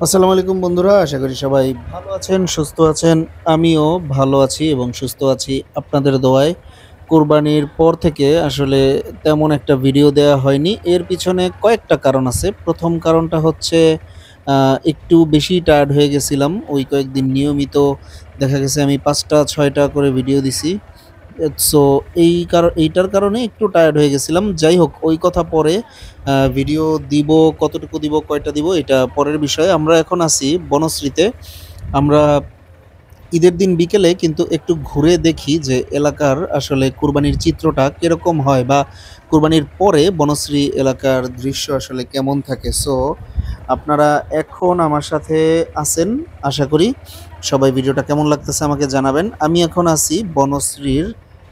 আসসালামু আলাইকুম বন্ধুরা, আশা করি সবাই ভালো আছেন, সুস্থ আছেন। আমিও ভালো আছি এবং সুস্থ আছি আপনাদের দোয়ায়। কোরবানির পর থেকে আসলে তেমন একটা ভিডিও দেয়া হয়নি। এর পিছনে কয়েকটা কারণ আছে। ১ম কারণটা হচ্ছে একটু বেশি টায়ার্ড হয়ে গেছিলাম। ওই কয়েকদিন নিয়মিত দেখা গেছে আমি ৫ টা ৬ টা করে ভিডিও দিছি। সো এইটার কারণে একটু টায়ার্ড হয়ে গেছিলাম। যাই হোক, ওই কথা পরে। ভিডিও দিব, কতটুকু দিব, কয়টা দিব এটা পরের বিষয়। আমরা এখন আছি বনশ্রীতে। আমরা ঈদের দিন বিকেলে কিন্তু একটু ঘুরে দেখি যে এলাকার আসলে কুরবানির চিত্রটা কিরকম হয়, বা কুরবানির পরে বনশ্রী এলাকার দৃশ্য আসলে কেমন থাকে। সো আপনারা এখন আমার সাথে আছেন, আশা করি। সবাই ভিডিওটা কেমন লাগতেছে আমাকে জানাবেন। আমি এখন আছি বনশ্রীর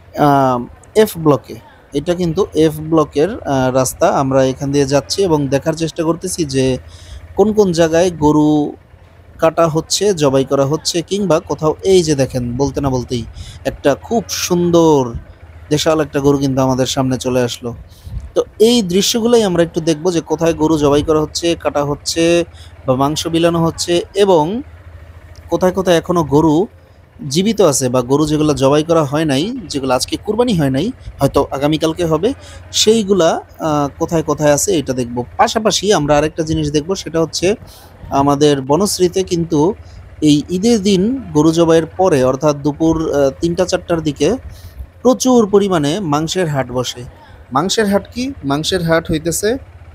এফ ব্লকে। এটা কিন্তু এফ ব্লকের রাস্তা। আমরা এখান দিয়ে যাচ্ছি এবং দেখার চেষ্টা করতেছি যে কোন কোন জায়গায় গরু কাটা হচ্ছে, জবাই করা হচ্ছে, কিংবা কোথাও এই যে দেখেন, বলতে না বলতেই একটা খুব সুন্দর দেশাল একটা গরু কিন্তু আমাদের সামনে চলে আসলো। তো এই দৃশ্যগুলোই আমরা একটু দেখব যে কোথায় গরু জবাই করা হচ্ছে, কাটা হচ্ছে বা মাংস বিলানো হচ্ছে, এবং কোথায় কোথায় এখনো গরু জীবিত আছে, বা গরু যেগুলো জবাই করা হয় নাই, যেগুলো আজকে কুরবানি হয় নাই, হয়তো আগামীকালকে হবে, সেইগুলা কোথায় কোথায় আছে এটা দেখব। পাশাপাশি আমরা আরেকটা জিনিস দেখব, সেটা হচ্ছে আমাদের বনশ্রীতে কিন্তু এই ঈদের দিন গরু জবাইয়ের পরে, অর্থাৎ দুপুর ৩টা ৪টার দিকে প্রচুর পরিমাণে মাংসের হাট বসে। মাংসের হাট কি? মাংসের হাট হইতেছে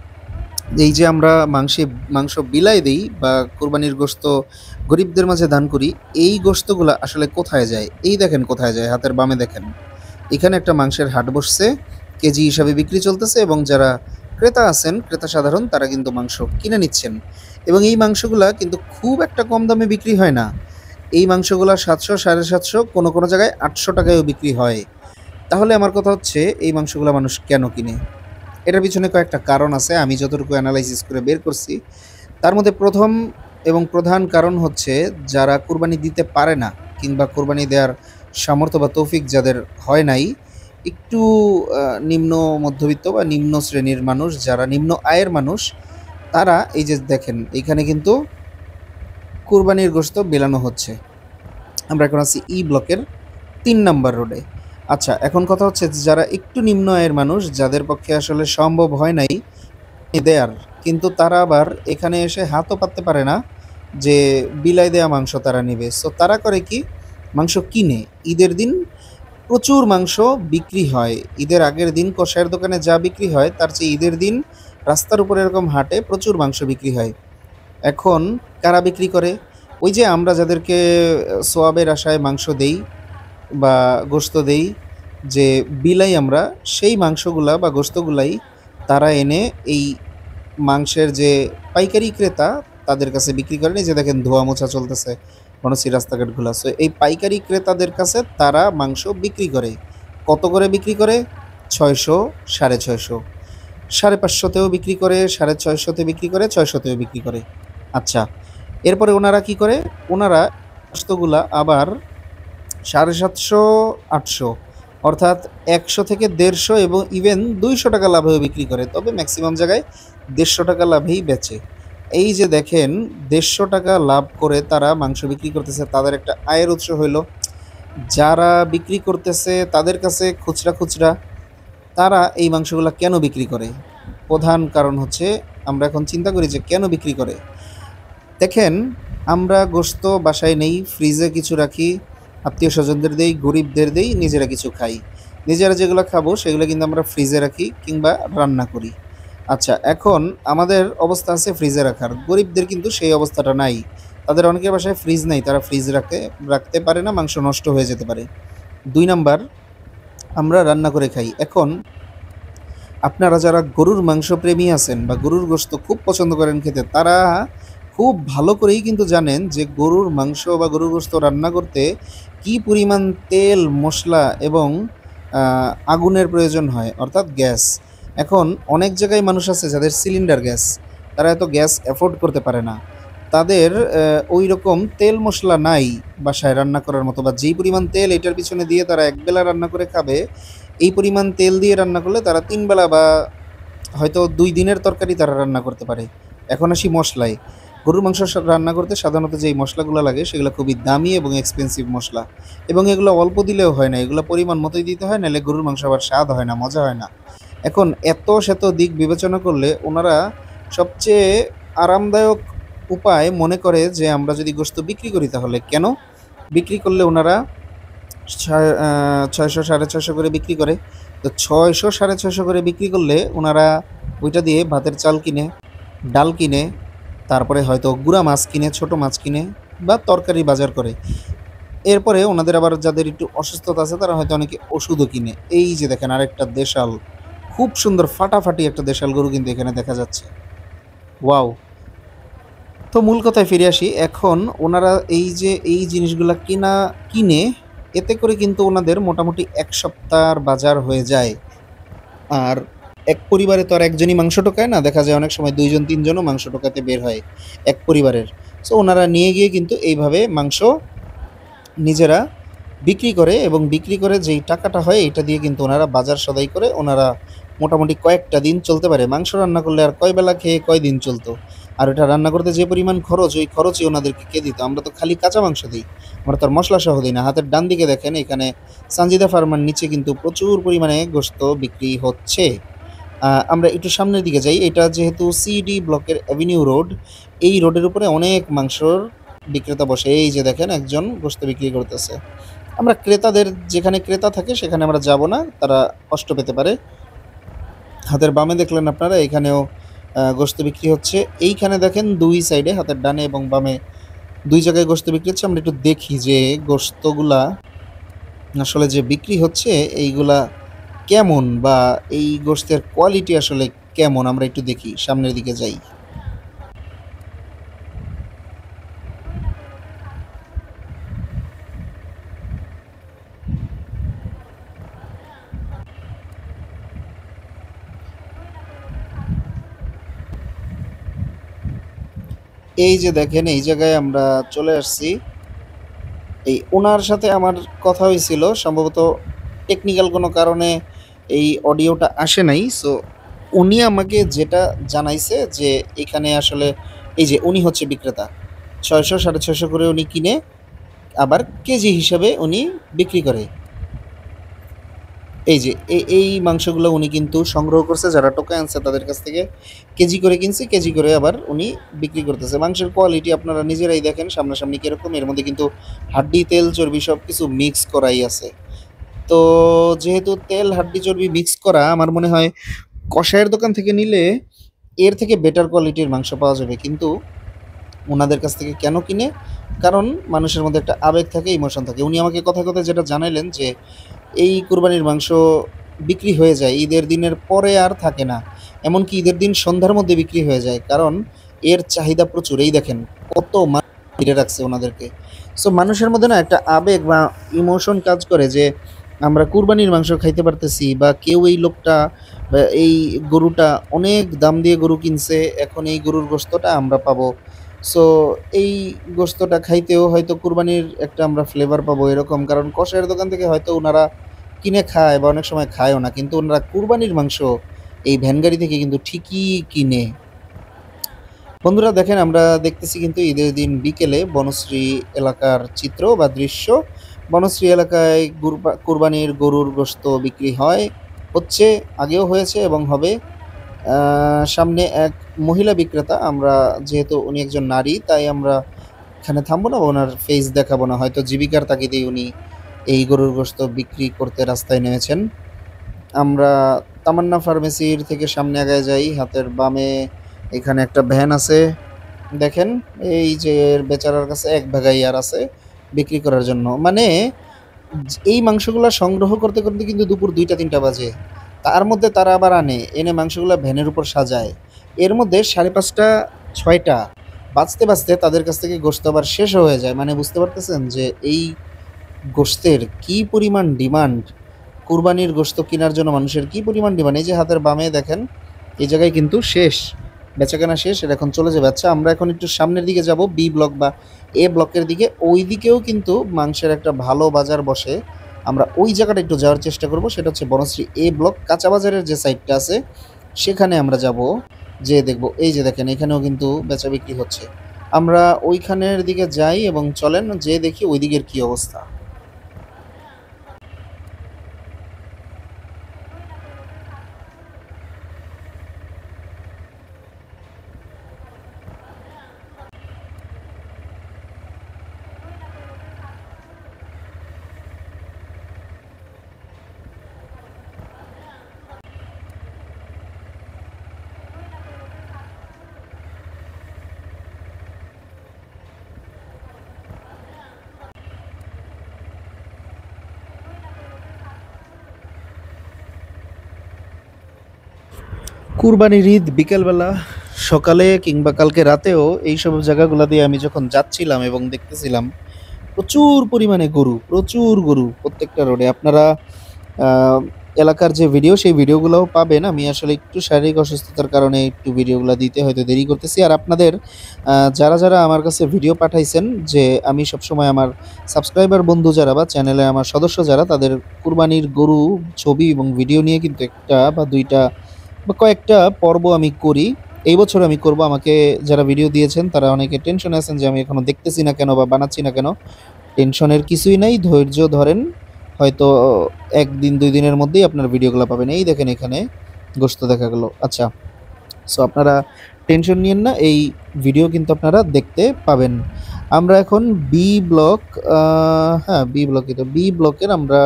এই যে আমরা মাংস বিলাই দেই বা কোরবানির গোশত গরিবদের মাঝে দান করি, এই গোশতগুলা আসলে কোথায় যায়? এই দেখেন কোথায় যায়, হাতের বামে দেখেন। এখানে একটা মাংসের হাট বসছে, কেজি হিসাবে বিক্রি চলতেছে, এবং যারা ক্রেতা আছেন, ক্রেতা সাধারণ, তারা কিন্তু মাংস কিনে নিচ্ছেন। এবং এই মাংসগুলা কিন্তু খুব একটা কম দামে বিক্রি হয় না। এই মাংসগুলা ৭০০, ৭৫০, কোনো জায়গায় ৮০০ টাকায়ও বিক্রি হয়। তাহলে আমার কথা হচ্ছে, এই মাংসগুলা মানুষ কেন কিনে? এটার পিছনে কয়েকটা কারণ আছে, আমি যতটুকু এনালাইসিস করে বের করছি। তার মধ্যে ১ম এবং প্রধান কারণ হচ্ছে, যারা কুরবানি দিতে পারে না, কিংবা কুরবানি দেওয়ার সামর্থ্য বা তৌফিক যাদের হয় নাই, একটু নিম্ন মধ্যবিত্ত বা নিম্ন শ্রেণীর মানুষ, যারা নিম্ন আয়ের মানুষ, তারা এই যে দেখেন এইখানে কিন্তু কুরবানির গোশত বিলানো হচ্ছে। আমরা এখন আছি ই ব্লকের ৩ নাম্বার রোডে। আচ্ছা, এখন কথা হচ্ছে যে যারা একটু নিম্ন আয়ের মানুষ, যাদের পক্ষে আসলে সম্ভব হয় নাই দেয়ার, কিন্তু তারা আবার এখানে এসে হাতও পাততে পারে না যে বিলাই দেয়া মাংস তারা নিবে। সো তারা করে কি? মাংস কিনে। ঈদের দিন প্রচুর মাংস বিক্রি হয়। ঈদের আগের দিন কসাইয়ের দোকানে যা বিক্রি হয়, তার চেয়ে ঈদের দিন রাস্তার উপরে এরকম হাটে প্রচুর মাংস বিক্রি হয়। এখন কারা বিক্রি করে? ওই যে আমরা যাদেরকে সোয়াবের আশায় মাংস দেই বা গোশত দেই, যে বিলাই আমরা, সেই মাংসগুলা বা গোশতগুলাই তারা এনে এই মাংসের যে পাইকারি ক্রেতা, তাদের কাছে বিক্রি করেন। এই যে দেখেন ধোয়া মোছা চলতেছে বনশ্রী রাস্তাঘাটগুলা। সো এই পাইকারি ক্রেতাদের কাছে তারা মাংস বিক্রি করে। কত করে বিক্রি করে? ৬০০, ৬৫০, ৫৫০তেও বিক্রি করে, ৬৫০তে বিক্রি করে, ৬০০তেও বিক্রি করে। আচ্ছা, এরপরে ওনারা কি করে? ওনারা গোশতগুলা আবার ৭৫০, ৮০০, অর্থাৎ ১০০ থেকে ১৫০ এবং ইভেন ২০০ টাকা লাভেও বিক্রি করে। তবে ম্যাক্সিমাম জায়গায় ১৫০ টাকা লাভেই বেচে। এই যে দেখেন, ১৫০ টাকা লাভ করে তারা মাংস বিক্রি করতেছে, তাদের একটা আয়ের উৎস হইল। যারা বিক্রি করতেছে তাদের কাছে খুচরা, খুচরা, তারা এই মাংসগুলা কেন বিক্রি করে? প্রধান কারণ হচ্ছে, আমরা এখন চিন্তা করি যে কেন বিক্রি করে? দেখেন, আমরা গোশত বাসায় নেই, ফ্রিজে কিছু রাখি, আত্মীয়-স্বজনদের দেই, গরিবদের দেই, নিজেরা কিছু খাই। নিজেরা যেগুলো খাবো সেগুলো কিন্তু আমরা ফ্রিজে রাখি কিংবা রান্না করি। আচ্ছা, এখন আমাদের অবস্থা আছে ফ্রিজে রাখার। গরিবদের কিন্তু সেই অবস্থাটা নাই। তাদের অনেকের বাসায় ফ্রিজ নাই, তারা ফ্রিজ রাখতে পারে না, মাংস নষ্ট হয়ে যেতে পারে। ২ নাম্বার, আমরা রান্না করে খাই। এখন আপনারা যারা গরুর মাংস প্রেমী আছেন বা গরুর গোশত খুব পছন্দ করেন খেতে, তারা খুব ভালো করেই কিন্তু জানেন যে গরুর মাংস বা গরুর গোশত রান্না করতে কী পরিমাণ তেল, মসলা এবং আগুনের প্রয়োজন হয়, অর্থাৎ গ্যাস। এখন অনেক জায়গায় মানুষ আছে যাদের সিলিন্ডার গ্যাস, তারা এত গ্যাস অ্যাফোর্ড করতে পারে না। তাদের ওই রকম তেল মসলা নাই বাসায় রান্না করার মতো, বা যেই পরিমাণ তেল এটার পিছনে দিয়ে তারা একবেলা রান্না করে খাবে, এই পরিমাণ তেল দিয়ে রান্না করলে তারা ৩ বেলা বা হয়তো ২ দিনের তরকারি তারা রান্না করতে পারে। এখন আসি মসলায়। গরুর মাংস রান্না করতে সাধারণত যেই মশলাগুলো লাগে সেগুলো খুবই দামি এবং এক্সপেন্সিভ মশলা, এবং এগুলো অল্প দিলেও হয় না, এগুলো পরিমাণ মতোই দিতে হয়, নাহলে গরুর মাংস আবার স্বাদ হয় না, মজা হয় না। এখন এত শত দিক বিবেচনা করলে ওনারা সবচেয়ে আরামদায়ক উপায় মনে করে যে আমরা যদি গোশত বিক্রি করি তাহলে কেন বিক্রি করলে ওনারা ৬০০ ৬৫০ করে বিক্রি করে। তো ৬০০ ৬৫০ করে বিক্রি করলে ওনারা ওইটা দিয়ে ভাতের চাল কিনে, ডাল কিনে, তারপরে হয়তো গুঁড়া মাছ কিনে, ছোট মাছ কিনে বা তরকারি বাজার করে। এরপরে ওনাদের আবার যাদের একটু অসুস্থতা আছে তারা হয়তো অনেকে ওষুধও কিনে। এই যে দেখেন আরেকটা দেশাল, খুব সুন্দর ফাটাফাটি একটা দেশাল গরু কিন্তু এখানে দেখা যাচ্ছে। ওয়াও! তো মূল কথায় ফিরে আসি। এখন ওনারা এই যে এই জিনিসগুলা কিনে, এতে করে কিন্তু ওনাদের মোটামুটি ১ সপ্তাহর বাজার হয়ে যায়। আর এক পরিবারে তো আর একজনই মাংস টোকায় না। দেখা যায় অনেক সময় ২ জন ৩ জনও মাংস টোকাতে বের হয় এক পরিবারের। সো ওনারা নিয়ে গিয়ে কিন্তু এইভাবে মাংস নিজেরা বিক্রি করে, এবং বিক্রি করে যেই টাকাটা হয় এটা দিয়ে কিন্তু ওনারা বাজার সদাই করে ওনারা মোটামুটি কয়েকটা দিন চলতে পারে। মাংস রান্না করলে আর কয় বেলা খেয়ে কয়দিন চলতো? আর ওটা রান্না করতে যে পরিমাণ খরচ, ওই খরচই ওনাদেরকে কে দিত? আমরা তো খালি কাঁচা মাংস দিই। আমরা তো আর মসলা সহ দিই না। হাতের ডান দিকে দেখেন এখানে সানজিদা ফার্মার নিচে কিন্তু প্রচুর পরিমাণে গোশত বিক্রি হচ্ছে। আমরা একটু সামনের দিকে যাই। এটা যেহেতু সিডি ব্লকের অ্যাভিনিউ রোড, এই রোডের উপরে অনেক মাংসর বিক্রেতা বসে। এই যে দেখেন একজন গোশত বিক্রি করতেছে। আমরা ক্রেতাদের, যেখানে ক্রেতা থাকে সেখানে আমরা যাব না, তারা কষ্ট পেতে পারে। হাতের বামে দেখলেন আপনারা এখানেও গোশত বিক্রি হচ্ছে। এইখানে দেখেন ২ সাইডে হাতের ডানে এবং বামে ২ জায়গায় গোশত বিক্রি হচ্ছে। আমরা একটু দেখি যে গোশতগুলা আসলে যে বিক্রি হচ্ছে এইগুলা কেমন, বা এই গোশতের কোয়ালিটি আসলে কেমন, আমরা একটু দেখি, সামনের দিকে যাই। এই যে দেখেন এই জায়গায় আমরা চলে আসছি। এই উনার সাথে আমার কথা হয়েছিল, সম্ভবত টেকনিক্যাল কোনো কারণে এই অডিওটা আসে নাই। সো উনি আমাকে যেটা জানাইছে যে এখানে আসলে এই যে উনি হচ্ছে বিক্রেতা, ৬০০ ৬৫০ করে উনি কিনে আবার কেজি হিসাবে উনি বিক্রি করে। এই যে এই মাংসগুলো উনি কিন্তু সংগ্রহ করছে, যারা টোকাই আনছে তাদের কাছ থেকে কেজি করে কিনছে, কেজি করে আবার উনি বিক্রি করতেছে। মাংসের কোয়ালিটি আপনারা নিজেরাই দেখেন সামনাসামনি কিরকম, এর মধ্যে কিন্তু হাড্ডি, তেল, চর্বি সব কিছু মিক্স করাই আছে। তো যেহেতু তেল, হাড্ডি, চর্বি মিক্স করা, আমার মনে হয় কসাইয়ের দোকান থেকে নিলে এর থেকে বেটার কোয়ালিটির মাংস পাওয়া যাবে। কিন্তু উনাদের কাছ থেকে কেন কিনে? কারণ মানুষের মধ্যে একটা আবেগ থাকে, ইমোশন থাকে। উনি আমাকে কথায়, কথায় যেটা জানাইলেন যে এই কুরবানির মাংস বিক্রি হয়ে যায়। ঈদের দিনের পরে আর থাকে না। এমনকি ঈদের দিন সন্ধ্যার মধ্যে বিক্রি হয়ে যায়। কারণ এর চাহিদা প্রচুর। এই দেখেন কত মানুষ ঘিরে রাখছে ওনাদেরকে। সো মানুষের মধ্যে না একটা আবেগ বা ইমোশন কাজ করে যে আমরা কুরবানির মাংস খাইতে পারতেছি, বা কেউ এই লোকটা বা এই গরুটা অনেক দাম দিয়ে গরু কিনছে, এখন এই গরুর গোশতটা আমরা পাবো। সো এই গোশতটা খাইতেও হয়তো কুরবানির একটা আমরা ফ্লেভার পাবো এরকম। কারণ কসাইয়ের দোকান থেকে হয়তো উনারা কিনে খায় বা অনেক সময় খায়ও না। কিন্তু উনারা কুরবানির মাংস এই ভ্যান গাড়ি থেকে কিন্তু ঠিকই কিনে। বন্ধুরা দেখেন আমরা দেখতেছি কিন্তু ঈদের দিন বিকেলে বনশ্রী এলাকার চিত্র বা দৃশ্য। বনশ্রী এলাকায় কুরবানির গরুর গোশত বিক্রি হচ্ছে, আগেও হয়েছে এবং হবে। সামনে এক মহিলা বিক্রেতা, আমরা যেহেতু উনি একজন নারী তাই আমরা এখানে থামবো না, ওনার ফেস দেখাবো না। হয়তো জীবিকার তাগিদেই উনি এই গরুর গোশত বিক্রি করতে রাস্তায় নেমেছেন। আমরা তামান্না ফার্মেসির থেকে সামনে আগায় যাই। হাতের বামে এখানে একটা ভ্যান আছে। দেখেন এই যে এর বেচারার কাছে এক ভাগাই আর আছে বিক্রি করার জন্য। মানে এই মাংসগুলা সংগ্রহ করতে, করতে কিন্তু দুপুর ২টা ৩টা বাজে। তার মধ্যে তারা আবার এনে মাংসগুলা ভ্যানের উপর সাজায়। এর মধ্যে ৫:৩০ ৬টা বাজতে, বাজতে তাদের কাছ থেকে গোশত আবার শেষও হয়ে যায়। মানে বুঝতে পারতেছেন যে এই গোশতের কি পরিমাণ ডিমান্ড, কুরবানির গোশত কেনার জন্য মানুষের কি পরিমাণ ডিমান্ড। এই যে হাতের বামে দেখেন এই জায়গায় কিন্তু শেষ, বেচাকেনা শেষ, এটা এখন চলে যাবে। আচ্ছা আমরা এখন একটু সামনের দিকে যাব, বি ব্লক বা এ ব্লকের দিকে। ওই দিকেও কিন্তু মাংসের একটা ভালো বাজার বসে। আমরা ওই জায়গাটা একটু যাওয়ার চেষ্টা করব, সেটা হচ্ছে বনশ্রী এ ব্লক কাঁচা বাজারের যে সাইডটা আছে সেখানে আমরা যাব, যেয়ে দেখব। এই যে দেখেন এখানেও কিন্তু বেচা বিক্রি হচ্ছে। আমরা ওইখানের দিকে যাই এবং চলেন যেয়ে দেখি ওই দিকের কি অবস্থা। কুরবানির ঈদ বিকেলবেলা, সকালে কিংবা কালকে রাতেও এইসব জায়গাগুলো দিয়ে আমি যখন যাচ্ছিলাম এবং দেখতেছিলাম প্রচুর পরিমাণে গরু, প্রচুর গরু প্রত্যেকটা রোডে। আপনারা আহ, এলাকার যে ভিডিও সেই ভিডিওগুলোও পাবেন। আমি আসলে একটু শারীরিক অসুস্থতার কারণে একটু ভিডিওগুলো দিতে হয়তো দেরি করতেছি। আর আপনাদের যারা যারা আমার কাছে ভিডিও পাঠাইছেন, যে আমি সবসময় আমার সাবস্ক্রাইবার বন্ধু যারা বা চ্যানেলে আমার সদস্য যারা, তাদের কুরবানির গরু ছবি এবং ভিডিও নিয়ে কিন্তু একটা বা দুইটা বা কয়েকটা পর্ব আমি করি। এই বছর আমি করব। আমাকে যারা ভিডিও দিয়েছেন তারা অনেকে টেনশনে আছেন যে আমি এখনো দেখতেছি না কেন বা বানাচ্ছি না কেন। টেনশনের কিছুই নাই, ধৈর্য ধরেন। হয়তো ১ দিন ২ দিনের মধ্যেই আপনার ভিডিওগুলো পাবেন। এই দেখেন এখানে গোশত দেখা গেল। আচ্ছা, সো আপনারা টেনশন নিয়েন না, এই ভিডিও কিন্তু আপনারা দেখতে পাবেন। আমরা এখন বি ব্লক, হ্যাঁ বি ব্লকই তো, বি ব্লকের আমরা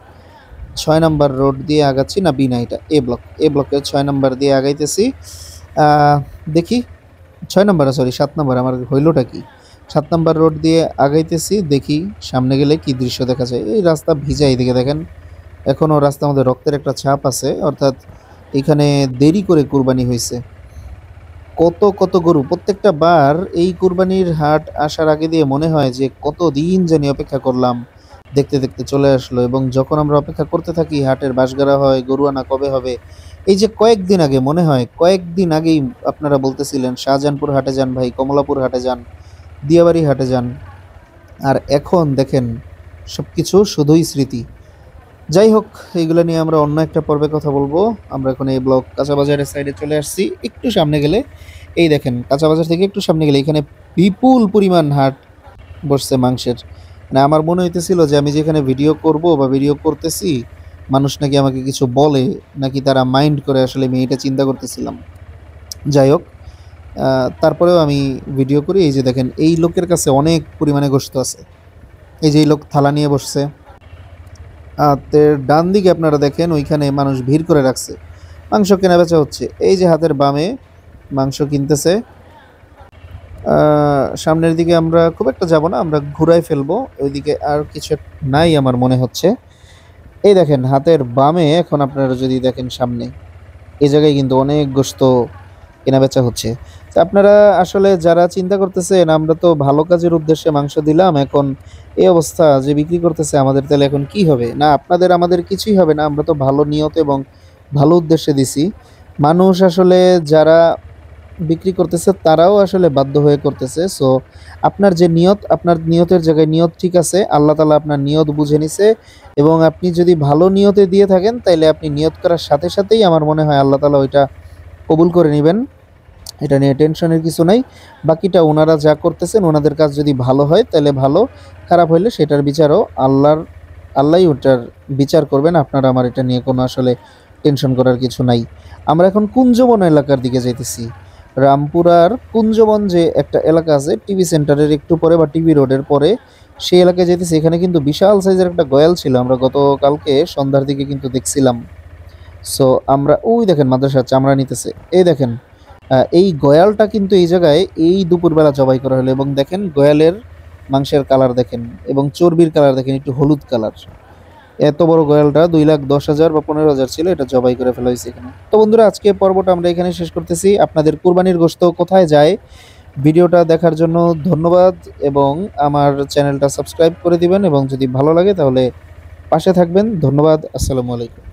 ৬ নাম্বার রোড দিয়ে আগাচ্ছি, না বি না, এটা এ ব্লক। এ ব্লকের ৬ নাম্বার দিয়ে আগাইতেছি। দেখি ৬ নাম্বার, সরি ৭ নাম্বার, আমার হইলটা কি, ৭ নাম্বার রোড দিয়ে আগাইতেছি। দেখি সামনে গেলে কি দৃশ্য দেখা যায়। এই রাস্তা ভিজা, এইদিকে দেখেন এখনও রাস্তার মধ্যে রক্তের একটা ছাপ আছে, অর্থাৎ এখানে দেরি করে কুরবানি হয়েছে। কত কত গরু প্রত্যেকটা বার এই কুরবানির হাট আসার আগে দিয়ে মনে হয় যে কত দিন জানি অপেক্ষা করলাম, দেখতে দেখতে চলে আসলো। এবং যখন আমরা অপেক্ষা করতে থাকি হাটের বাঁশগাড়া হয়, গরু আনা কবে হবে, এই যে কয়েকদিন আগে মনে হয়, কয়েকদিন আগেই আপনারা বলতেছিলেন শাহজাহানপুর হাটে যান ভাই, কমলাপুর হাটে যান, দিয়াবাড়ি হাটে যান। আর এখন দেখেন সবকিছু শুধুই স্মৃতি। যাই হোক, এইগুলো নিয়ে আমরা অন্য একটা পর্বে কথা বলবো। আমরা এখন এই ব্লক কাঁচা বাজারের সাইডে চলে আসছি। একটু সামনে গেলে এই দেখেন, কাঁচা বাজার থেকে একটু সামনে গেলে এখানে বিপুল পরিমাণ হাট বসছে মাংসের। মানে আমার মনে হইতেছিল যে আমি যেখানে ভিডিও করব বা ভিডিও করতেছি, মানুষ নাকি আমাকে কিছু বলে, নাকি তারা মাইন্ড করে, আসলে আমি এটা চিন্তা করতেছিলাম। যাই হোক, তারপরেও আমি ভিডিও করি। এই যে দেখেন এই লোকের কাছে অনেক পরিমাণে গোশত আছে। এই যে এই লোক থালা নিয়ে বসছে। হাতের ডান দিকে আপনারা দেখেন ওইখানে মানুষ ভিড় করে রাখছে, মাংস কেনা বেচা হচ্ছে। এই যে হাতের বামে মাংস কিনতেছে। সামনের দিকে আমরা খুব একটা যাব না, আমরা ঘুরাই ফেলবো। ওইদিকে আর কিছু নাই আমার মনে হচ্ছে। এই দেখেন হাতের বামে, এখন আপনারা যদি দেখেন সামনে, এই জায়গায় কিন্তু অনেক গোশত কেনাবেচা হচ্ছে। তো আপনারা আসলে যারা চিন্তা করতেছেন আমরা তো ভালো কাজের উদ্দেশ্যে মাংস দিলাম, এখন এই অবস্থা যে বিক্রি করতেছে আমাদের, তাহলে এখন কি হবে? না, আপনাদের আমাদের কিছুই হবে না, আমরা তো ভালো নিয়ত এবং ভালো উদ্দেশ্যে দিছি। মানুষ আসলে যারা বিক্রি করতেছে তারাও আসলে বাধ্য হয়ে করতেছে। সো আপনার যে নিয়ত, আপনার নিয়তের জায়গায় নিয়ত ঠিক আছে, আল্লাহ তাআলা আপনার নিয়ত বুঝে নিছে। এবং আপনি যদি ভালো নিয়তে দিয়ে থাকেন, তাইলে আপনি নিয়ত করার সাথে সাথেই আমার মনে হয় আল্লাহ তাআলা ওইটা কবুল করে নেবেন। এটা নিয়ে টেনশনের কিছু নাই। বাকিটা ওনারা যা করতেছেন, ওনাদের কাজ যদি ভালো হয় তাহলে ভালো, খারাপ হইলে সেটার বিচারও আল্লাহই ওটার বিচার করবেন। আপনারা আমার এটা নিয়ে কোনো আসলে টেনশন করার কিছু নাই। আমরা এখন কুঞ্জবন এলাকার দিকে যাইতেছি। রামপুরার কুঞ্জবন যে একটা এলাকা আছে টিভি সেন্টারের একটু পরে বা টিভি রোডের পরে, সেই এলাকায় যেতেছি। এখানে কিন্তু বিশাল সাইজের একটা গয়াল ছিল, আমরা গতকালকে সন্ধ্যার দিকে কিন্তু দেখছিলাম। সো আমরা ওই দেখেন মাদ্রাসার চামড়া নিতেছে। এই দেখেন এই গয়ালটা কিন্তু এই জায়গায় এই দুপুরবেলা জবাই করা হলো। এবং দেখেন গয়ালের মাংসের কালার দেখেন এবং চর্বির কালার দেখেন, একটু হলুদ কালার। এত বড় গয়ালটা 2,10,000 বা 15,000 ছিল, এটা জবাই করে ফেলা হয়েছে এখানে। তো বন্ধুরা, আজকে পর্বটা আমরা এখানে শেষ করতেছি। আপনাদের কুরবানির গোশত কোথায় যায়, ভিডিওটা দেখার জন্য ধন্যবাদ। এবং আমার চ্যানেলটা সাবস্ক্রাইব করে দিবেন, এবং যদি ভালো লাগে তাহলে পাশে থাকবেন। ধন্যবাদ। আসসালামু আলাইকুম।